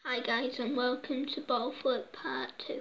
Hi guys, and welcome to Ballflip Part 2.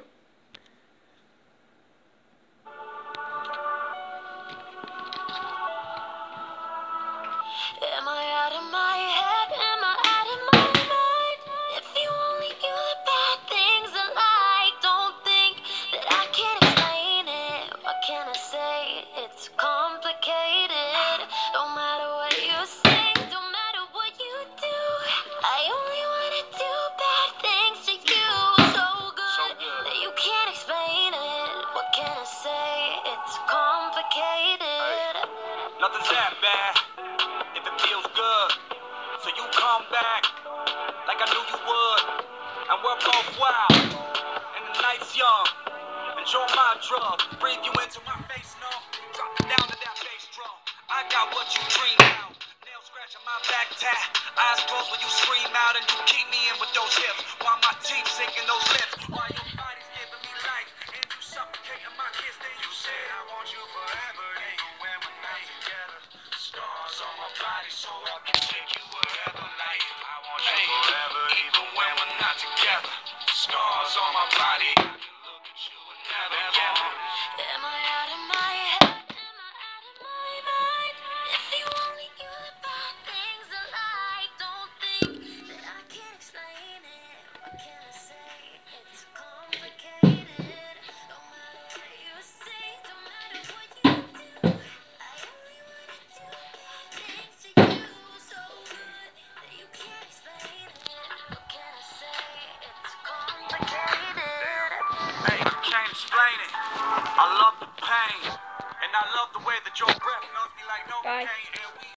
Am I out of my head? Am I out of my mind? If you only knew the bad things I like, don't think that I can explain it. What can I say? It's complicated. No matter what you say, no matter what you do, I only wanna do bad things to you. So good that you can't explain it. What can I say? It's complicated. Nothing's that bad if it feels good. So you come back like I knew you would. And we're both wild, and the night's young. Enjoy my drug, breathe you into my face, no. Drop it down to that bass drum. I got what you dream out. Nail scratching my back tat. Eyes closed when you scream out, and you keep me in with those hips. While my teeth sinking those lips. While your body's giving me life, and you suffocating my kiss. Then you said I want you forever, even when we're not together. Scars on my body so I can take you wherever. Like I want you forever, even when we're not together. Scars on my body. I can look at you and never get it. Am I out of my head? Am I out of my mind? If you only knew the bad things I like, don't think that I can explain it. What can I say? It's complicated. No matter what you say, no matter what you do, I only wanna do bad things to you. So good that you can't explain it. What can I say? It's complicated. Hey, can't explain it. I love the pain, and I love the way that your breath knows me like no Bye. cocaine.